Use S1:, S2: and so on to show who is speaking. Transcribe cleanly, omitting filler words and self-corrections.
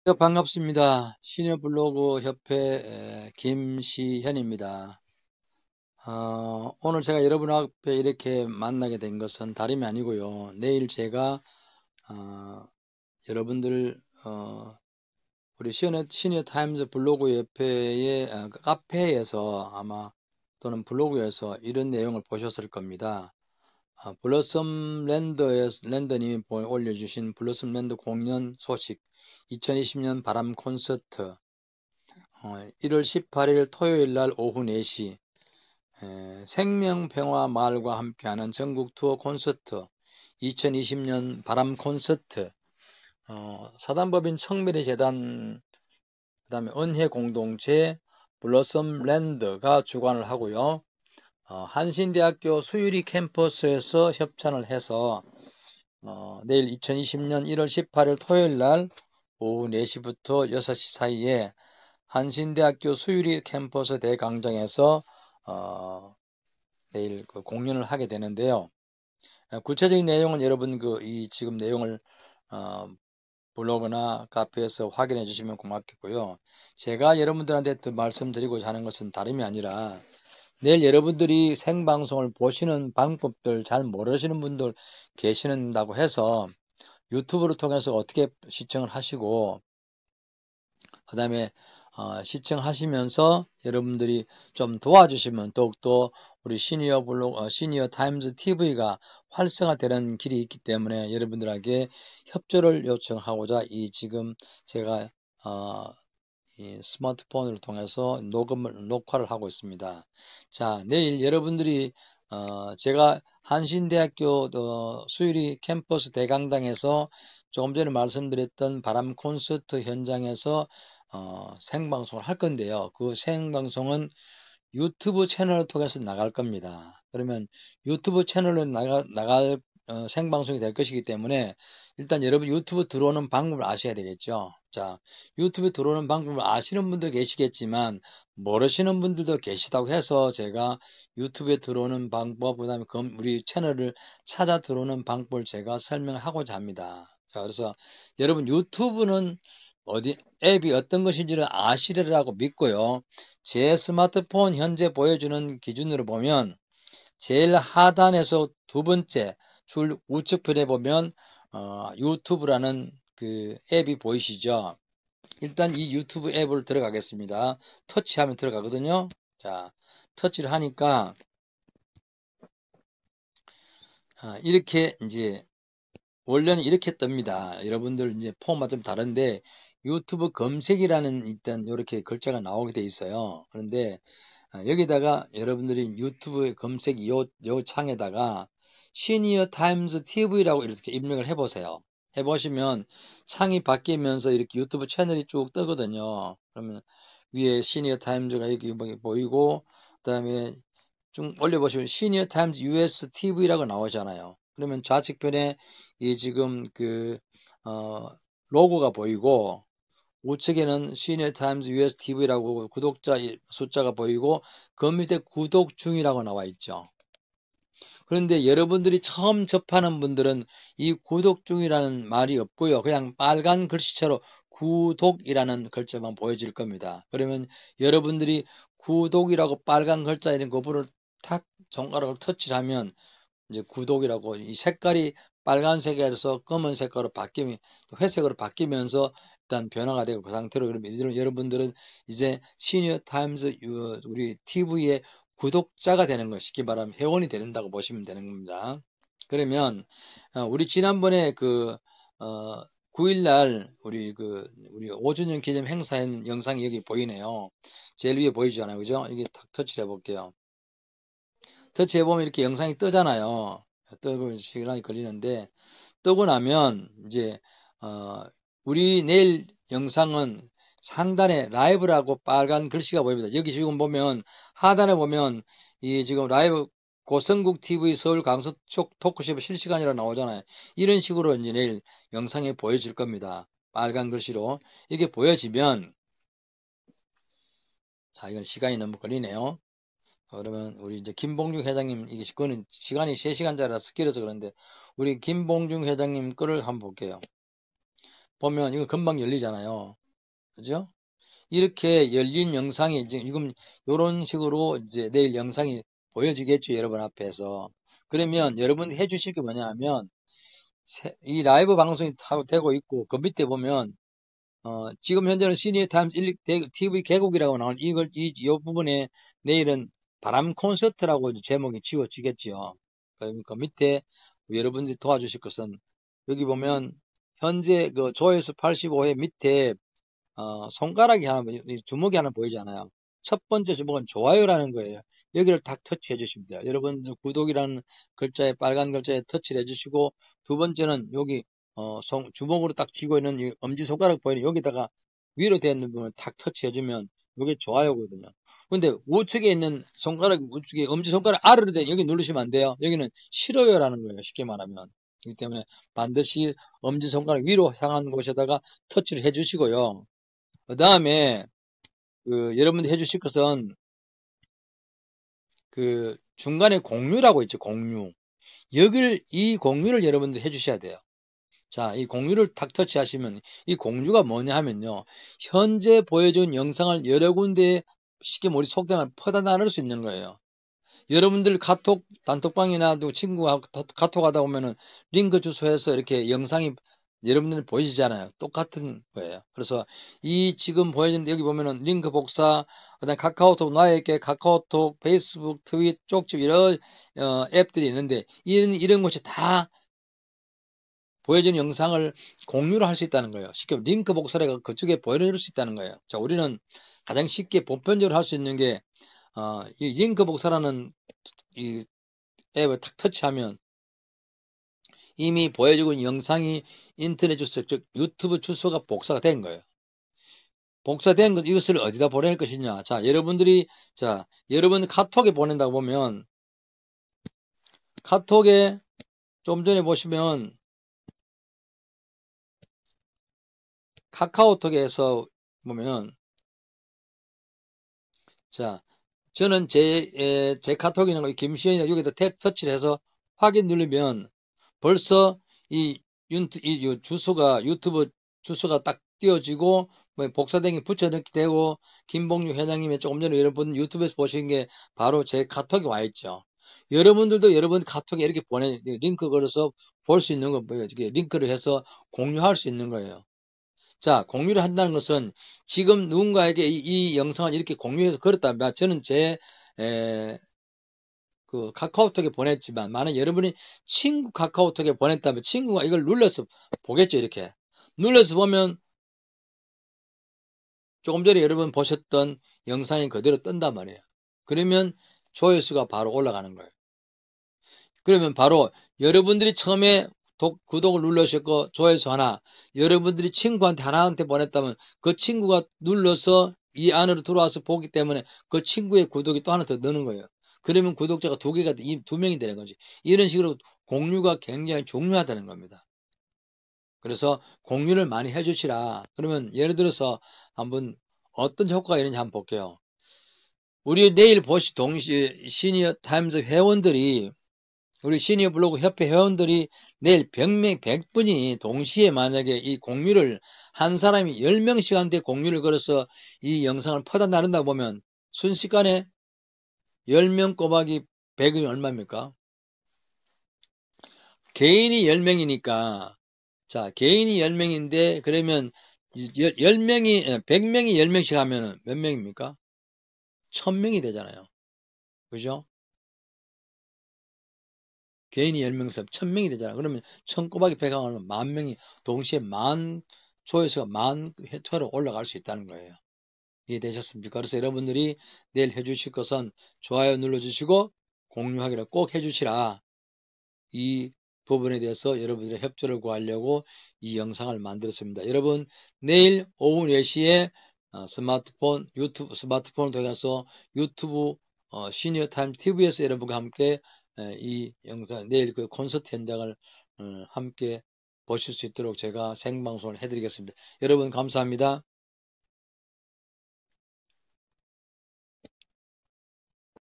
S1: 반갑습니다. 시니어블로그 협회 김시현입니다. 오늘 제가 여러분 앞에 이렇게 만나게 된 것은 다름이 아니고요. 내일 제가 여러분들 우리 시니어 타임즈 블로그 협회의 카페에서 아마 또는 블로그에서 이런 내용을 보셨을 겁니다. 블러썸 랜더님이 올려주신 블러썸 랜드 공연 소식 2020년 바람 콘서트 1월 18일 토요일 날 오후 4시 생명평화 마을과 함께하는 전국 투어 콘서트 2020년 바람 콘서트 사단법인 청미리 재단 그다음에 은혜공동체 블러썸 랜드가 주관을 하고요. 한신대학교 수유리 캠퍼스에서 협찬을 해서 내일 2020년 1월 18일 토요일 날 오후 4시부터 6시 사이에 한신대학교 수유리 캠퍼스 대광장에서 내일 그 공연을 하게 되는데요. 구체적인 내용은 여러분 이 지금 내용을 블로그나 카페에서 확인해 주시면 고맙겠고요. 제가 여러분들한테 더 말씀드리고자 하는 것은 다름이 아니라 내일 여러분들이 생방송을 보시는 방법들 잘 모르시는 분들 계시는다고 해서 유튜브를 통해서 어떻게 시청을 하시고 그 다음에 시청하시면서 여러분들이 좀 도와주시면 더욱더 우리 시니어 타임즈 TV가 활성화되는 길이 있기 때문에 여러분들에게 협조를 요청하고자 지금 제가 이 스마트폰을 통해서 녹화를 하고 있습니다. 자, 내일 여러분들이 제가 한신대학교 수유리 캠퍼스 대강당에서 조금 전에 말씀드렸던 바람 콘서트 현장에서 생방송을 할 건데요. 그 생방송은 유튜브 채널을 통해서 나갈 겁니다. 그러면 유튜브 채널로 나갈 생방송이 될 것이기 때문에 일단 여러분 유튜브 들어오는 방법을 아셔야 되겠죠. 자, 유튜브 들어오는 방법을 아시는 분도 계시겠지만 모르시는 분들도 계시다고 해서 제가 유튜브에 들어오는 방법, 그다음에 우리 채널을 찾아 들어오는 방법을 제가 설명하고자 합니다. 자, 그래서 여러분 유튜브는 앱이 어떤 것인지를 아시리라고 믿고요. 제 스마트폰 현재 보여주는 기준으로 보면 제일 하단에서 두 번째 줄 우측편에 보면 유튜브라는 그 앱이 보이시죠? 일단 이 유튜브 앱을 들어가겠습니다. 터치하면 들어가거든요. 자, 터치를 하니까 이렇게 이제 원래는 이렇게 뜹니다. 여러분들 이제 폼마다 좀 다른데 유튜브 검색이라는 일단 이렇게 글자가 나오게 돼 있어요. 그런데 여기다가 여러분들이 유튜브 검색 요 창에다가 시니어 타임즈 TV라고 이렇게 입력을 해보세요. 해보시면 창이 바뀌면서 이렇게 유튜브 채널이 쭉 뜨거든요. 그러면 위에 시니어 타임즈가 여기 보이고 그다음에 좀 올려보시면 시니어 타임즈 US TV라고 나오잖아요. 그러면 좌측편에 이 지금 로고가 보이고 우측에는 시니어 타임즈 US TV라고 구독자 숫자가 보이고 그 밑에 구독 중이라고 나와 있죠. 그런데 여러분들이 처음 접하는 분들은 이 구독 중이라는 말이 없고요. 그냥 빨간 글씨체로 구독이라는 글자만 보여질 겁니다. 그러면 여러분들이 구독이라고 빨간 글자 있는 그 부분을 탁 손가락을 터치하면 이제 구독이라고 이 색깔이 빨간색에서 검은 색깔로 바뀌면 회색으로 바뀌면서 일단 변화가 되고 그 상태로 그러면 여러분들은 이제 시니어 타임즈 우리 TV의 구독자가 되는 거 쉽게 말하면 회원이 된다고 보시면 되는 겁니다. 그러면 우리 지난번에 9일날 우리 5주년 기념 행사한 영상이 여기 보이네요. 제일 위에 보이지 않아요, 그죠? 여기 탁 터치를 해볼게요. 터치해보면 이렇게 영상이 뜨잖아요. 뜨고 시간이 걸리는데 뜨고 나면 이제 우리 내일 영상은 상단에 라이브라고 빨간 글씨가 보입니다. 여기 지금 보면 하단에 보면 이 지금 라이브 고성국 TV 서울 강서 토크쇼 실시간이라 나오잖아요. 이런 식으로 이제 내일 영상에 보여질 겁니다. 빨간 글씨로 이게 보여지면 자 이건 시간이 너무 걸리네요. 그러면 우리 이제 김봉중 회장님 이게 그거는 시간이 3시간짜리라서 길어서 그런데 우리 김봉중 회장님 거를 한번 볼게요. 보면 이거 금방 열리잖아요. 그죠? 이렇게 열린 영상이 이제 지금 이런 식으로 이제 내일 영상이 보여지겠죠, 여러분 앞에서. 그러면 여러분이 해주실 게 뭐냐 하면 이 라이브 방송이 되고 있고 그 밑에 보면 지금 현재는 시니어 타임즈 TV 개국이라고 나오는 이 부분에 내일은 바람 콘서트라고 제목이 지워지겠지요. 그러니까 밑에 여러분들이 도와주실 것은 여기 보면 현재 그 조회수 85회 밑에 손가락이 하나, 주먹이 하나 보이잖아요. 첫 번째 주먹은 좋아요라는 거예요. 여기를 딱 터치해 주시면 돼요. 여러분 구독이라는 글자에 빨간 글자에 터치를 해주시고 두 번째는 여기 주먹으로 딱 쥐고 있는 이 엄지손가락 보이는 여기다가 위로 되어 있는 부분을 탁 터치해 주면 이게 좋아요거든요. 근데 우측에 있는 손가락 우측에 엄지손가락 아래로 된 여기 누르시면 안 돼요. 여기는 싫어요라는 거예요. 쉽게 말하면. 그렇기 때문에 반드시 엄지손가락 위로 향한 곳에다가 터치를 해 주시고요. 그 다음에 여러분들 해주실 것은 그 중간에 공유라고 있죠. 공유. 이 공유를 여러분들 해주셔야 돼요. 자, 이 공유를 탁 터치하시면 이 공유가 뭐냐 하면요. 현재 보여준 영상을 여러 군데에 쉽게 우리 속담을 퍼다 나눌 수 있는 거예요. 여러분들 카톡 단톡방이나 또 친구가 카톡 하다 보면은 링크 주소해서 이렇게 영상이 여러분들 보이시잖아요. 똑같은 거예요. 그래서 이 지금 보여진 여기 보면은 링크 복사, 그다음 카카오톡 나에게 카카오톡, 페이스북, 트윗, 쪽지 이런 앱들이 있는데 이런 것이 다 보여진 영상을 공유를 할 수 있다는 거예요. 쉽게 링크 복사를 그쪽에 보여줄 수 있다는 거예요. 자, 우리는 가장 쉽게 보편적으로 할 수 있는 게 이 링크 복사라는 이 앱을 탁 터치하면 이미 보여주고 있는 영상이 인터넷 주소, 즉 유튜브 주소가 복사가 된 거예요. 복사된 것 이것을 어디다 보낼 것이냐. 자, 여러분 카톡에 보낸다고 보면 카톡에 좀 전에 보시면 카카오톡에서 보면 자, 저는 제 카톡이나 김시현이나 여기다 터치를 해서 확인 누르면 벌써 이 주소가 유튜브 주소가 딱 띄워지고 뭐 복사된 게 붙여넣기 되고 김봉주 회장님이 조금 전에 여러분 유튜브에서 보신 게 바로 제 카톡에 와 있죠. 여러분들도 여러분 카톡에 이렇게 링크 걸어서 볼 수 있는 거 뭐예요? 링크를 해서 공유할 수 있는 거예요. 자, 공유를 한다는 것은 지금 누군가에게 이 영상을 이렇게 공유해서 걸었다면 저는 그 카카오톡에 보냈지만 만약 여러분이 친구 카카오톡에 보냈다면 친구가 이걸 눌러서 보겠죠. 이렇게 눌러서 보면 조금 전에 여러분 보셨던 영상이 그대로 뜬단 말이에요. 그러면 조회수가 바로 올라가는 거예요. 그러면 바로 여러분들이 처음에 구독을 눌러주셨고 조회수 하나, 여러분들이 친구한테 하나한테 보냈다면 그 친구가 눌러서 이 안으로 들어와서 보기 때문에 그 친구의 구독이 또 하나 더 느는 거예요. 그러면 구독자가 두 명이 되는 거지. 이런 식으로 공유가 굉장히 중요하다는 겁니다. 그래서 공유를 많이 해주시라. 그러면 예를 들어서 한번 어떤 효과가 있는지 한번 볼게요. 우리 내일 보시 시니어 타임즈 회원들이 우리 시니어 블로그 협회 회원들이 내일 100분이 동시에 만약에 이 공유를 한 사람이 10명씩한테 공유를 걸어서 이 영상을 퍼다 나른다고 보면 순식간에 10명 곱하기 100이 얼마입니까? 개인이 10명이니까 자 개인이 10명인데 그러면 100명이 10명씩 하면 몇 명입니까? 1000명이 되잖아요. 그죠? 개인이 10명에서 1000명이 되잖아. 그러면 1000 곱하기 100 하면 10,000명이 동시에 조회수가 10,000회로 올라갈 수 있다는 거예요. 이해되셨습니까? 그래서 여러분들이 내일 해주실 것은 좋아요 눌러주시고 공유하기를 꼭 해주시라. 이 부분에 대해서 여러분들의 협조를 구하려고 이 영상을 만들었습니다. 여러분 내일 오후 4시에 스마트폰을 통해서 유튜브 시니어 타임 TV에서 여러분과 함께 이 영상 내일 그 콘서트 현장을 함께 보실 수 있도록 제가 생방송을 해드리겠습니다. 여러분 감사합니다.